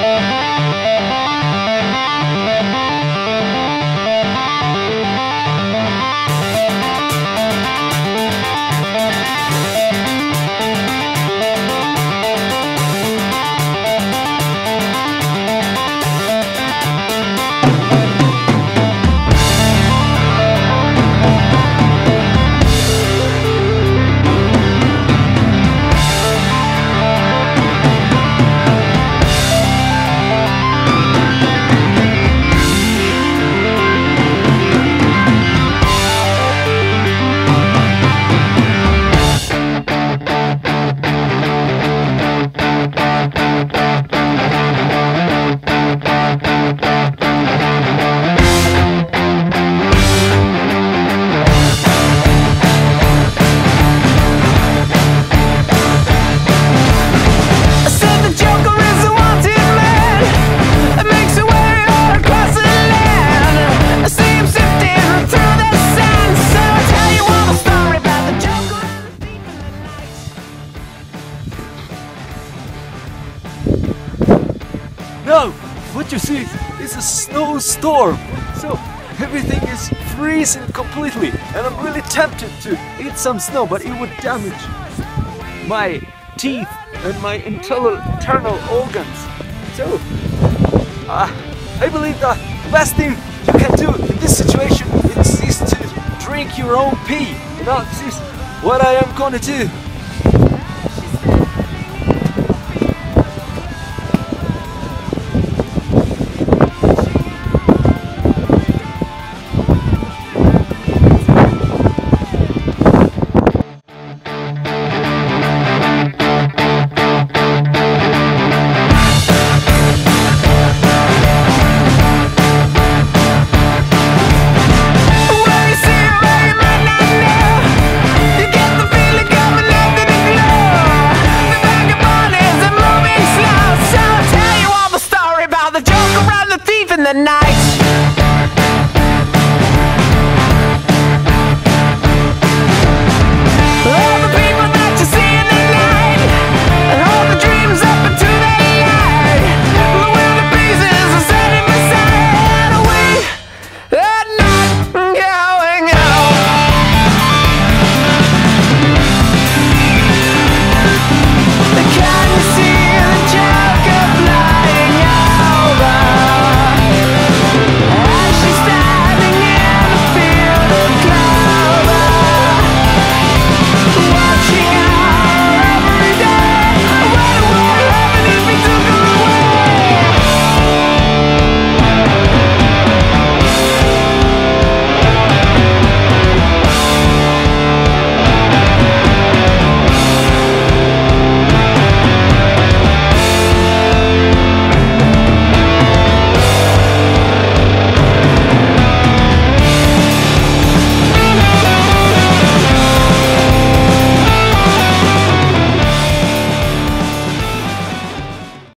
No! What you see is a snowstorm! So everything is freezing completely, and I'm really tempted to eat some snow, but it would damage my teeth and my internal organs. So I believe the best thing you can do in this situation is to drink your own pee. You know, this is what I am gonna do.